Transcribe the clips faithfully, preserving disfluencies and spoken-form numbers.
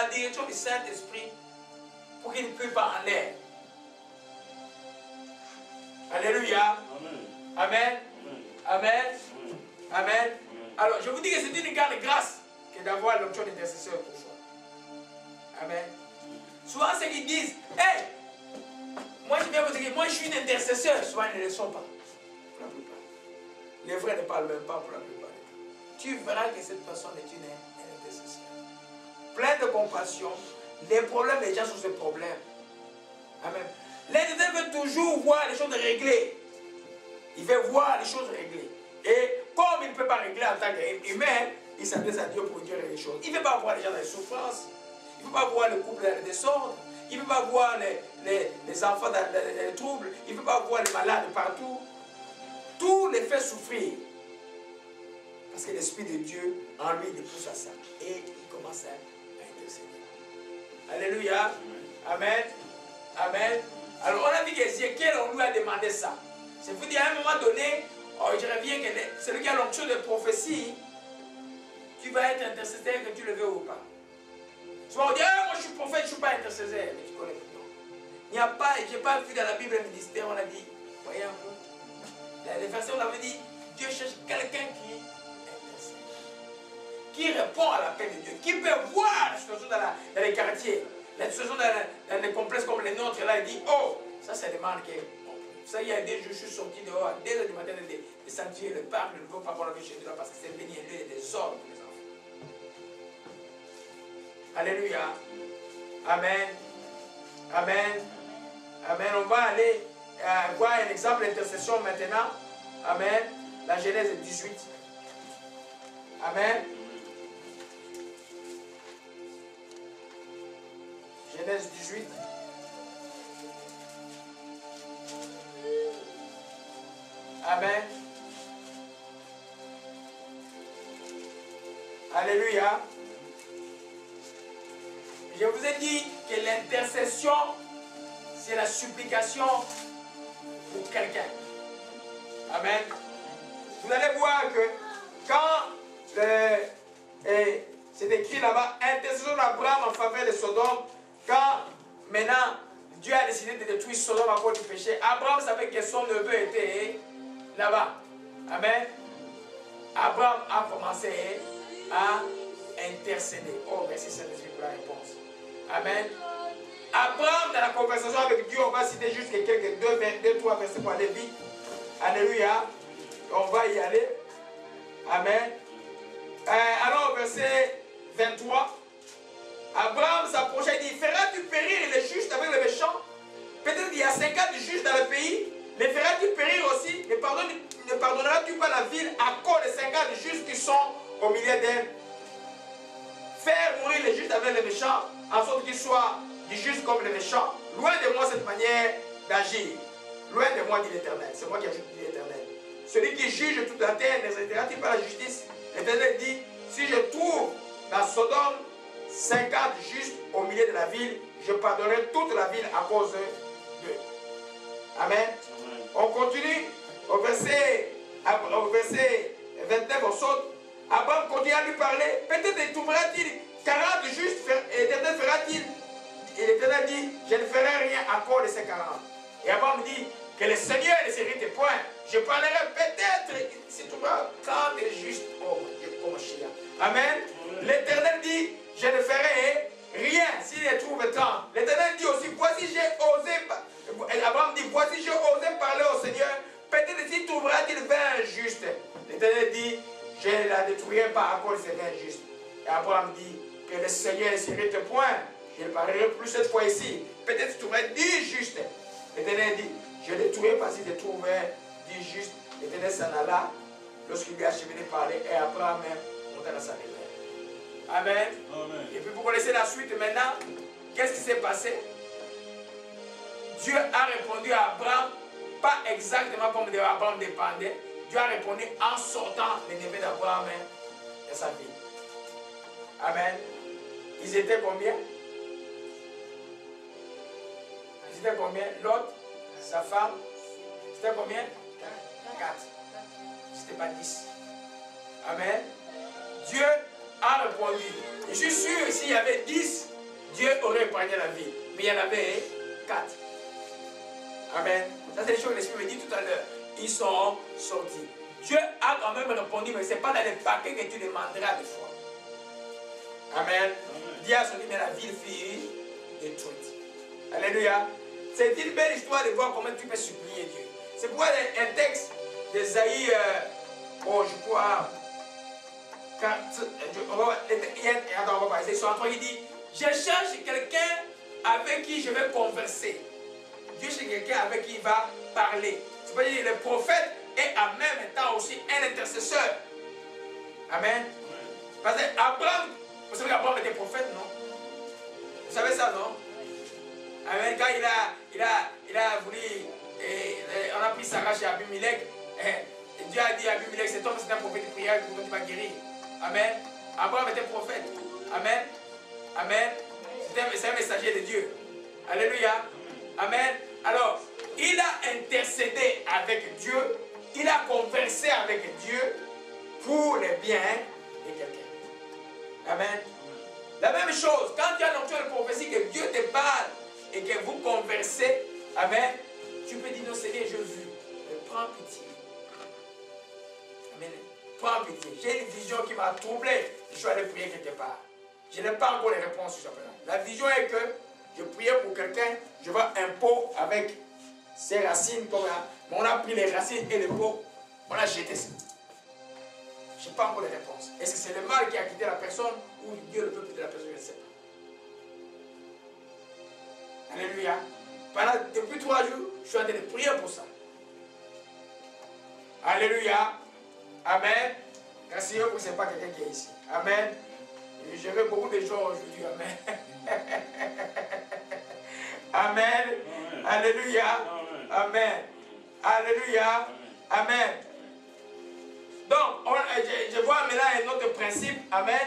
la direction du Saint-Esprit pour qu'il ne peut pas en l'air. Alléluia. Amen. Amen. Amen. Amen. Alors, je vous dis que c'est une grande grâce que d'avoir l'option d'intercesseur pour soi. Amen. Souvent, ceux qui disent, hey, moi je viens vous dire, moi je suis un intercesseur. Souvent, ils ne le sont pas. Pour la plupart. Les vrais ne parlent même pas pour la plupart. Tu verras que cette personne est une, un intercesseur. Plein de compassion. Les problèmes, les gens sont ces problèmes. Amen. L'intercesseur veut toujours voir les choses réglées. Il veut voir les choses réglées. Et comme il ne peut pas régler en tant qu'humain, il s'adresse à Dieu pour dire les choses. Il ne veut pas voir les gens dans les souffrances. Il ne veut pas voir le couple dans le désordre. Il ne veut pas voir les, les, les enfants dans les, les troubles. Il ne veut pas voir les malades partout. Tout les fait souffrir. Parce que l'Esprit de Dieu, en lui, il pousse à ça. Et il commence à, à intercéder. Alléluia. Amen. Amen. Alors on a vu qu'Ézéchiel, on lui a demandé ça. C'est vous dire à un moment donné, oh, je reviens que celui qui a l'onction de prophétie, tu vas être intercesseur que tu le veux ou pas. Souvent on dit, ah, moi je suis prophète, je ne suis pas intercesseur. Mais tu connais pas. Il n'y a pas, je n'ai pas vu dans la Bible ministère, on a dit, voyez un peu. Les versets, on avait dit, Dieu cherche quelqu'un qui intercède, qui répond à l'appel de Dieu, qui peut voir la situation dans, la, dans les quartiers, la situation dans, la, dans les complexes comme les nôtres. Là, il dit, oh, ça, ça demande que. Ça, il y a des jours, je suis sorti dehors à deux heures du matin de sanctuer le parc, je ne veux pas qu'on le chez nous parce que c'est béni et des ordres pour les enfants. Alléluia. Amen. Amen. Amen. On va aller euh, voir un exemple d'intercession maintenant. Amen. La Genèse dix-huit. Amen. Genèse dix-huit. Amen. Alléluia. Je vous ai dit que l'intercession, c'est la supplication pour quelqu'un. Amen. Vous allez voir que quand euh, c'est écrit là-bas, intercession d'Abraham en faveur de Sodome, quand maintenant Dieu a décidé de détruire Sodome à cause du péché, Abraham savait que son neveu était là-bas. Amen. Abraham a commencé à intercéder. Oh, merci Saint-Esprit pour la réponse. Amen. Abraham, dans la conversation avec Dieu, on va citer juste quelques deux, deux, trois versets pour aller vite. Alléluia. On va y aller. Amen. Euh, alors, au verset vingt-trois. Abraham s'approcha et dit, feras-tu périr les justes avec les méchants? Peut-être qu'il y a cinquante justes dans le pays. Les feras-tu périr aussi? Ne, pardonne, ne pardonneras-tu pas la ville à cause des cinquante justes qui sont au milieu d'elle? Faire mourir les justes avec les méchants, en sorte qu'ils soient du juste comme les méchants. Loin de moi cette manière d'agir. Loin de moi, dit l'Éternel. C'est moi qui ajoute, dit l'Éternel. Celui qui juge toute la terre n'exercera-t-il pas la justice? L'Éternel dit, si je trouve dans Sodome cinquante justes au milieu de la ville, je pardonnerai toute la ville à cause d'eux. Amen. Amen. On continue au verset, au verset vingt-neuf, on saute. Abraham continue à lui parler. Peut-être trouvera-t-il quarante justes, et l'Éternel fera-t-il? Et l'Éternel dit, je ne ferai rien à cause de ces quarante. Et Abraham dit, que le Seigneur ne s'irrite point. Je parlerai peut-être si tu vas trente justes au Mashiach. Amen. L'Éternel dit, je ne ferai rien s'il les trouve trente. L'Éternel dit aussi, voici j'ai osé, Abraham dit, voici j'ai osé parler au Seigneur, peut-être s'il trouvera-t-il vingt justes. L'Éternel dit, je ne la détruirai pas à cause de ces vingt justes. Et Abraham dit, que le Seigneur ne s'irrite point. Je ne parlerai plus cette fois ici. Peut-être tu trouverais dix justes. L'Éternel dit, je ne détruirai pas s'il trouvait dix justes. L'Éternel s'en alla lorsqu'il lui a acheminé parler et Abraham monta dans sa demeure. Amen. Amen. Et puis vous connaissez la suite maintenant. Qu'est-ce qui s'est passé? Dieu a répondu à Abraham, pas exactement comme Abraham dépendait. Dieu a répondu en sortant les neveux d'Abraham de sa vie. Amen. Ils étaient combien? Ils étaient combien? L'autre, sa femme, c'était combien? Quatre. C'était pas dix. Amen. Dieu a répondu. Je suis sûr, s'il y avait dix, Dieu aurait épargné la ville. Mais il y en avait quatre. Amen. Ça, c'est les choses que l'Esprit me dit tout à l'heure. Ils sont sortis. Dieu a quand même répondu, mais ce n'est pas dans les paquets que tu demanderas des fois. Amen. Amen. Dieu a sorti, mais la ville fut détruite. Alléluia. C'est une belle histoire de voir comment tu peux supplier Dieu. C'est pourquoi un texte d'Ésaïe, euh, oh, je crois, quand, on va, attends, on va voir, soixante-trois, il dit, je cherche quelqu'un avec qui je vais converser. Dieu cherche quelqu'un avec qui il va parler. C'est pas dire le prophète est en même temps aussi un intercesseur. Amen. Parce qu'Abraham, vous savez qu'Abraham était prophète, non? Vous savez ça, non? Amen. Quand il a, il a, il a voulu, et, et, on a pris Sarah chez Abimelech, et Dieu a dit à Abimelech, cet homme c'est un prophète de prière, pour tu vas guérir. Amen. Abraham était prophète. Amen. Amen. C'est un messager de Dieu. Alléluia. Amen. Alors, il a intercédé avec Dieu, il a conversé avec Dieu pour le bien de quelqu'un. Amen. La même chose, quand tu as l'onction de prophétie, que Dieu te parle et que vous conversez, amen, tu peux dire non Seigneur, je veux, mais prends pitié. Amen. Prends pitié. J'ai une vision qui m'a troublé. Je suis allé prier quelque part. Je n'ai pas encore les réponses sur ça. La vision est que je priais pour quelqu'un, je vois un pot avec ses racines comme là. Mais on a pris les racines et le pot, on a jeté ça. Je n'ai pas encore les réponses. Est-ce que c'est le mal qui a quitté la personne ou Dieu le peuple de la personne? Je ne sais pas. Alléluia. Pendant, depuis trois jours, je suis en train de prier pour ça. Alléluia. Amen. Merci que ce n'est pas quelqu'un qui est ici. Amen. Je vais beaucoup de gens aujourd'hui. Amen. Amen. Amen. Alléluia. Amen. Amen. Alléluia. Amen. Amen. Donc, on, je, je vois maintenant un autre principe. Amen.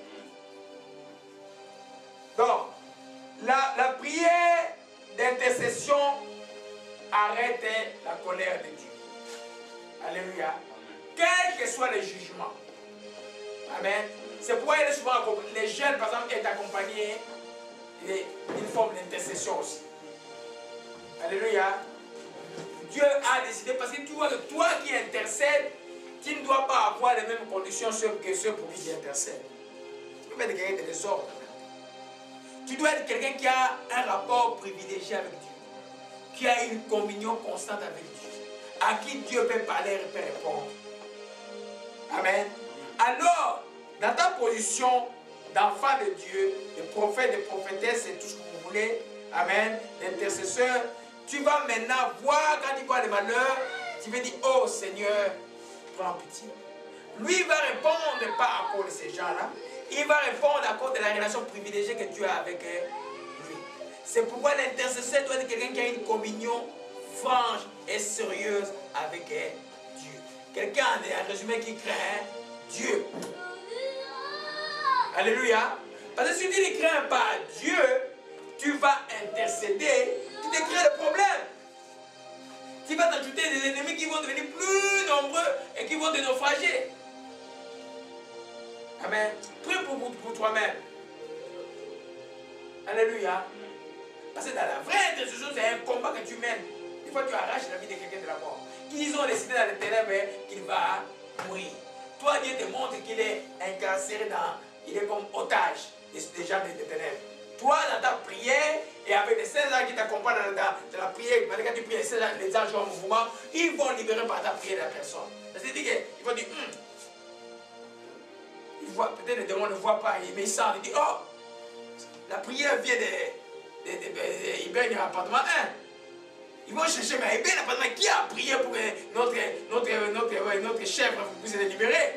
Donc, la, la prière d'intercession arrête la colère de Dieu. Alléluia. Quels que soient les jugements. Amen. C'est pourquoi il est souvent les jeunes, par exemple, sont accompagnés d'une forme d'intercession aussi. Alléluia. Dieu a décidé, parce que tu vois que toi qui intercèdes, tu ne dois pas avoir les mêmes conditions que ceux pour qui tu intercèdes. Tu peux être quelqu'un de désordre. Tu dois être quelqu'un qui a un rapport privilégié avec Dieu, qui a une communion constante avec Dieu, à qui Dieu peut parler et peut répondre. Amen. Alors, dans ta position d'enfant de Dieu, de prophète, de prophétesse, c'est tout ce que vous voulez, amen, d'intercesseur, tu vas maintenant voir quand il voit le malheur, tu vas dire, oh Seigneur, prends pitié. Lui il va répondre pas à cause de ces gens-là, il va répondre à cause de la relation privilégiée que tu as avec lui. C'est pourquoi l'intercesseur doit être quelqu'un qui a une communion franche et sérieuse avec Dieu. Quelqu'un, en résumé, qui craint Dieu. Alléluia. Parce que si tu ne crains pas Dieu, tu vas intercéder, tu te crées des problèmes. Tu vas t'ajouter des ennemis qui vont devenir plus nombreux et qui vont te naufrager. Amen. Prie pour, pour, pour toi-même. Alléluia. Parce que dans la vraie intercession, c'est un combat que tu mènes. Des fois, tu arraches la vie de quelqu'un de la mort. Ils ont décidé dans les ténèbres qu'il va mourir. Toi, Dieu te montre qu'il est incarcéré dans... Il est comme otage des gens des ténèbres. Toi, dans ta prière, et avec les seize ans qui t'accompagnent dans, dans la prière, quand tu pries les seize ans, les anges en mouvement, ils vont libérer par ta prière la personne. C'est-à-dire qu'ils vont dire, hum. Peut-être le démon ne voit pas, mais il sent, il dit, oh, la prière vient de, de, de, de, de, de l'appartement un. Ils vont chercher, mais Ibn l'appartement, qui a prié pour que notre, notre, notre, notre chef puisse être libéré?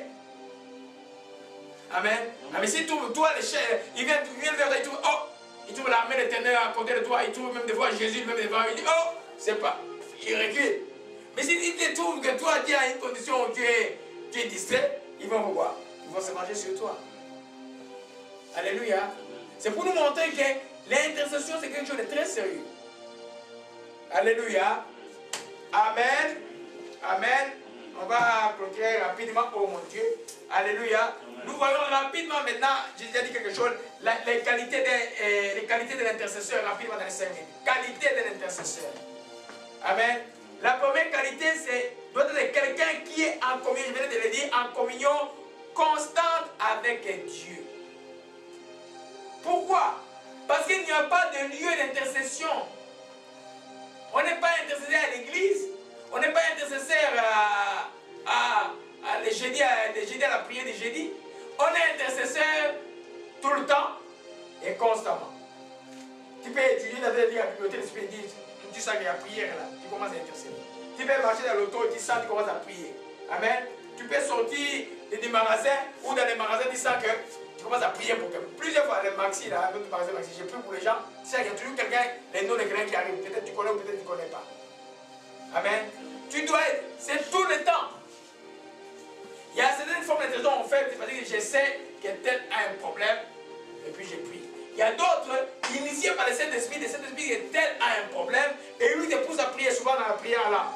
Amen. Ah, mais si tu toi, le chef, il vient, il vient vers toi, il trouve, oh, il trouve la main de ténèbres à côté de toi, il trouve même devant Jésus, même devant, il dit, oh, c'est pas, il recule. Mais si il trouve que toi, tu as une condition où tu es, tu es distrait, ils vont voir, ils vont se manger sur toi. Alléluia. C'est pour nous montrer que l'intercession, c'est quelque chose de très sérieux. Alléluia. Amen. Amen. On va clôturer rapidement, oh mon Dieu. Alléluia. Nous voyons rapidement maintenant, j'ai déjà dit quelque chose, la, les qualités de, euh, les qualités de l'intercesseur, rapidement dans les cinq minutes. Qualité de l'intercesseur. Amen. La première qualité, c'est doit être quelqu'un qui est en communion, je viens de le dire, en communion constante avec Dieu. Pourquoi? Parce qu'il n'y a pas de lieu d'intercession. On n'est pas intercesseur à l'église, on n'est pas intercesseur à, à, à, les jeudis, à, les jeudis à la prière des jeudis. On est intercesseur tout le temps et constamment. Tu peux étudier dans la bibliothèque, tu sens qu'il y a prière là, tu commences à intercéder. Tu peux marcher dans l'auto, tu sens que tu commences à prier. Amen. Tu peux sortir des magasins ou dans les magasins, tu sens que tu commences à prier pour quelqu'un. Plusieurs fois, les maxi, là, d'autres magasins maxi, j'ai pris pour les gens. Tu sais qu'il y a toujours quelqu'un, les noms de quelqu'un qui arrivent. Peut-être tu connais ou peut-être tu ne connais pas. Amen. Tu dois être, c'est tout le temps. Il y a certaines formes d'intercession en fait, c'est-à-dire que j'essaie que tel a un problème et puis j'ai pris. Il y a d'autres, initiés par le Saint-Esprit, le Saint-Esprit que tel a un problème et lui te pousse à prier souvent dans la prière là.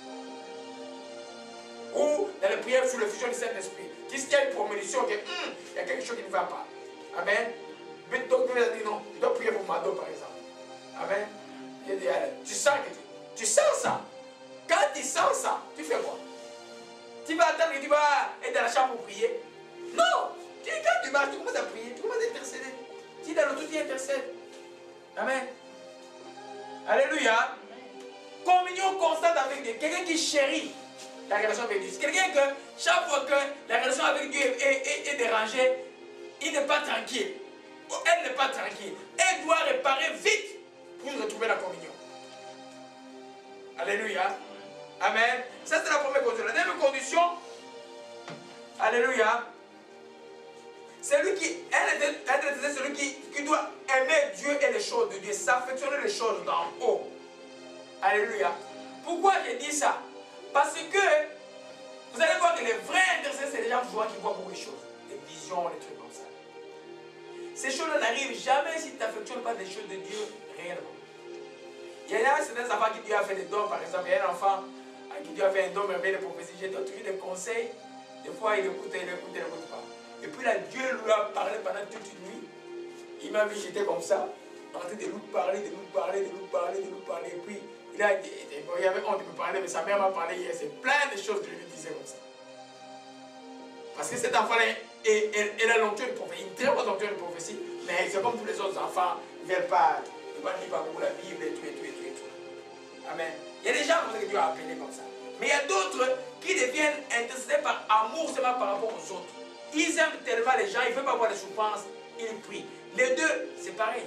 Ou dans la prière sous l'effusion du Saint-Esprit. Qu'il y a une promotion, qu'il hum, y a quelque chose qui ne va pas. Amen. Mais donc, tu vas dire non, tu dois prier pour Mado par exemple. Amen. Il dit, tu sens que tu, tu sens ça. Quand tu sens ça, tu fais quoi? Tu vas attendre que tu vas être dans la chambre pour prier? Non! Tu, quand tu marches, tu commences à prier, tu commences à intercéder. Tu es dans le tout, tu intercèdes. Amen. Alléluia. Communion constante avec Dieu. Quelqu'un qui chérit la relation avec Dieu. C'est quelqu'un que chaque fois que la relation avec Dieu est, est, est, est dérangée, il n'est pas tranquille. Elle n'est pas tranquille. Elle doit réparer vite pour retrouver la communion. Alléluia. Amen. Ça, c'est la première condition. La deuxième condition, alléluia, celui qui, elle, celui qui, qui doit aimer Dieu et les choses de Dieu, s'affectionner les choses d'en haut. Alléluia. Pourquoi j'ai dit ça? Parce que vous allez voir que les vrais intercesseurs, c'est les gens qui voient beaucoup de choses. Des visions, des trucs comme ça. Ces choses-là n'arrivent jamais si tu n'affectionnes pas des choses de Dieu réellement. Il y a certains enfants qui Dieu a fait des dons, par exemple. Il y a un enfant à qui Dieu a fait un don merveilleux de prophétie. J'ai toujours des conseils. Des fois, il écoute, il écoute, il n'écoute pas. Et puis là, Dieu lui a parlé pendant toute une nuit. Il m'a vu, j'étais comme ça, en train de lui parler, de lui parler, de lui parler, de lui parler. Et puis, il a dit, il y avait honte de me parler, mais sa mère m'a parlé hier. C'est plein de choses que je lui disais comme ça. Parce que cet enfant-là, il a l'onction de prophétie, une très bonne onction de prophétie, mais c'est comme tous les autres enfants, ils ne veulent pas, ils ne lisent pas beaucoup la Bible et tout, et tout, et tout, et tout. Amen. Il y a des gens que Dieu a appelés comme ça. Mais il y a d'autres qui deviennent intercédés par amour seulement par rapport aux autres. Ils aiment tellement les gens, ils ne veulent pas voir les souffrances, ils prient. Les deux, c'est pareil.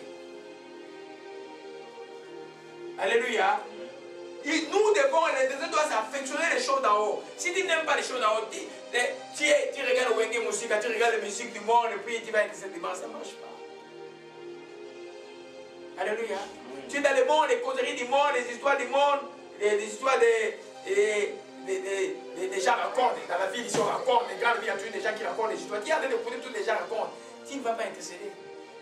Alléluia. Et nous devons, l'intercesseur doit s'affectionner les choses d'en haut. Si tu n'aimes pas les choses d'en haut, tu, tu, tu regardes le Wenge musique, tu regardes la musique du monde, et puis tu vas intercéder dimanche, ça ne marche pas. Alléluia. Oui. Tu es dans le monde, les causeries du monde, les histoires du monde, les, les histoires des, des, des, des, des, des gens racontent. Dans la ville, ils racontent, les grandes villes, il y a toujours des gens qui racontent des histoires. Tu es en train d'écouter tous les gens racontent. Tu ne vas pas intercéder.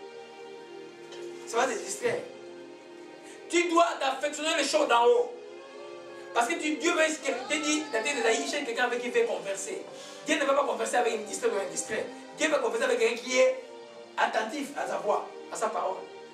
Ça va te distraire. Tu dois t'affectionner les choses d'en haut. Parce que tu, Dieu veut te dire, dans tes désaillis, chez quelqu'un avec qui il fait converser. Dieu ne va pas converser avec une distrait ou un distrait. Dieu va converser avec quelqu'un qui est attentif à sa voix, à sa parole.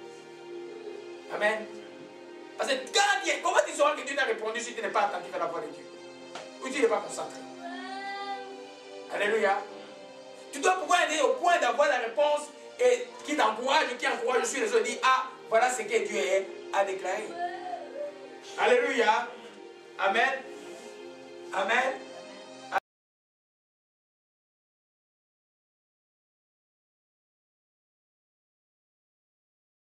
Amen. Parce que quand Dieu, comment tu sauras que Dieu t'a répondu si tu n'es pas attentif à la voix de Dieu? Ou tu n'es pas concentré? Alléluia. Tu dois pouvoir aller au point d'avoir la réponse et qui t'encourage, qui encourage sur les autres, dit, ah, voilà ce que Dieu a déclaré. Alléluia. Amen. Amen.